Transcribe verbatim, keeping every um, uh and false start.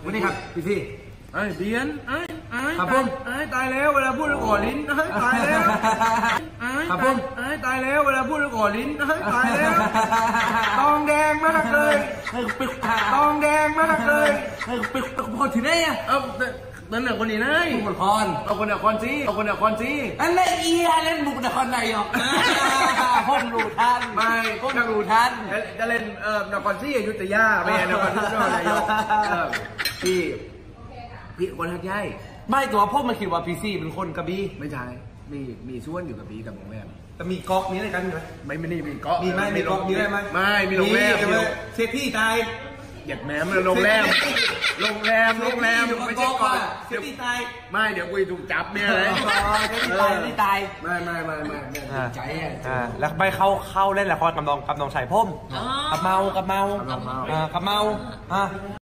วันนี้ครับพี่พี่ไอ้เบียนไอ้ไอ้ครับผมไอ้ตายแล้วเวลาพูดแล้วก่อลิ้นไอ้ตายแล้วไอ้ครับผมไอ้ตายแล้วเวลาพูดแล้วก่อลิ้นไอ้ตายแล้วตองแดงมากเลยตองแดงมากเลยเป็นพอที่ไหนอ่ะเออนั่นน่ะคนนี้นายบุกนครเอาคนนครซีเอาคนนครซีอันนั้นเอียเล่นบุกนครนายกพวกรูทันไม่พวกรูทันจะเล่นเอ่อนครซีอยุธยาไม่ใช่นครซีนครนายกพี่พี่คนทักย่ายไม่ตัวพวกมันคิดว่าพีซีเป็นคนกระบี่ไม่ใช่มีมีส่วนอยู่กับบีกับโรงแรมแต่มีก๊อกนี้อะไรกันไหมไม่ไม่นี่มีก๊อกมีไหมมีก๊อกมีได้ไหมไม่มีโรงแรมเซฟพี่ตายเหยียดแหมมันโรงแรมโรงแรมโรงแรมไม่ใช่ก่อนเซฟพี่ตายไม่เดี๋ยวกูถูกจับเนี่ยเลยเซฟพี่ตายไม่ตายไม่ไม่ไม่ไม่ไม่ใจอ่าแล้วไปเข้าเข้าเล่นละครกับน้องกับน้องชายพ่มกับเมากับเมากับเมาอ่า